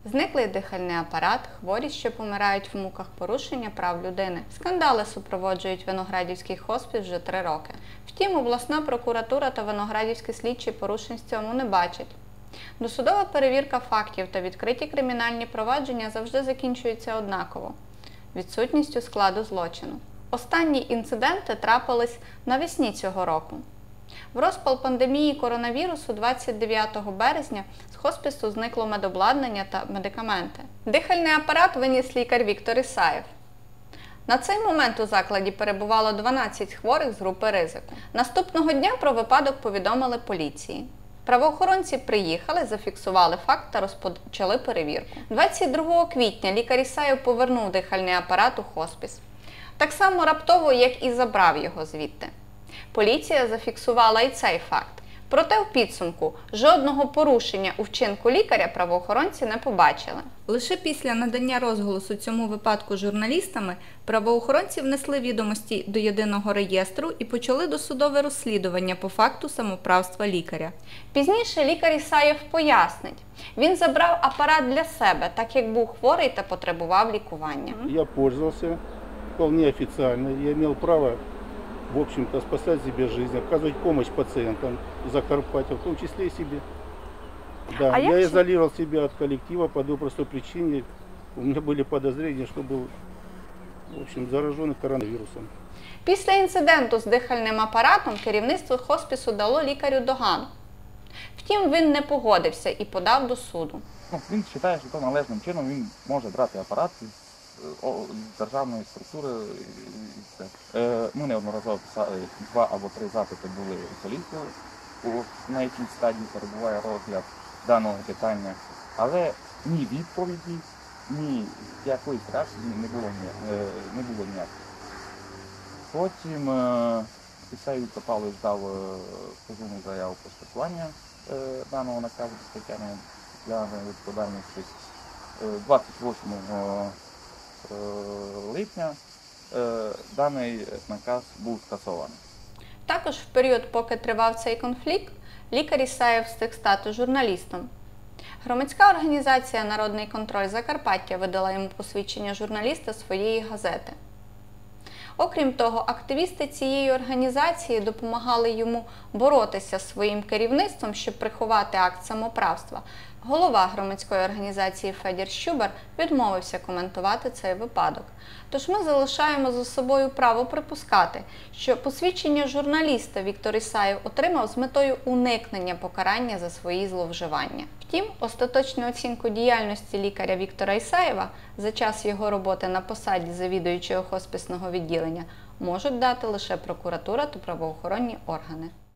Зниклий дихальний апарат, хворі, що помирають в муках, порушення прав людини. Скандали супроводжують Виноградівський хоспіс вже 3 роки. Втім, обласна прокуратура та виноградівські слідчі порушень в цьому не бачать. Досудова перевірка фактів та відкриті кримінальні провадження завжди закінчуються однаково – відсутністю складу злочину. Останні інциденти трапились навесні цього року. В розпал пандемії коронавірусу 29 березня з хоспісу зникло медобладнання та медикаменти. Дихальний апарат виніс лікар Віктор Ісаєв. На цей момент у закладі перебувало 12 хворих з групи ризику. Наступного дня про випадок повідомили поліції. Правоохоронці приїхали, зафіксували факт та розпочали перевірку. 22 квітня лікар Ісаєв повернув дихальний апарат у хоспіс. Так само раптово, як і забрав його звідти. Поліція зафіксувала і цей факт. Проте в підсумку жодного порушення у вчинку лікаря правоохоронці не побачили. Лише після надання розголосу цьому випадку журналістами правоохоронці внесли відомості до єдиного реєстру і почали досудове розслідування по факту самоправства лікаря. Пізніше лікар Ісаєв пояснить, він забрав апарат для себе, так як був хворий та потребував лікування. Я пользовался вполне официально, я имел право, в общем-то, спасать себе жизнь, оказывать помощь пациентам Закарпатья, в том числе и себе. Да, я изолировал себя от коллектива по одной простой причине. У меня были подозрения, что был, в общем, заражен коронавирусом. Після інциденту з дихальним апаратом керівництво хоспісу дало лікарю догану. Втім, він не погодився і подав до суду. Він вважає, що належним чином він може брати апарат з державної структури. Ми неодноразово писали 2 або 3 запити були у поліцію, на якій стадії перебуває розгляд даного питання, але ні відповіді, ні якоїсь реакції не було ніякої. Потім Ісаєв Віктор Павлович дав позовну заяву про скасування даного наказу з статтями для відповідальності 28 липня даний наказ був скасований. Також в період, поки тривав цей конфлікт, лікар Ісаєв встиг стати журналістом. Громадська організація «Народний контроль Закарпаття» видала йому посвідчення журналіста своєї газети. Окрім того, активісти цієї організації допомагали йому боротися з своїм керівництвом, щоб приховати акт самоправства. Голова громадської організації Федір Щубар відмовився коментувати цей випадок. Тож ми залишаємо за собою право припускати, що посвідчення журналіста Віктор Ісаєв отримав з метою уникнення покарання за свої зловживання. Втім, остаточну оцінку діяльності лікаря Віктора Ісаєва за час його роботи на посаді завідуючого хосписного відділення можуть дати лише прокуратура та правоохоронні органи.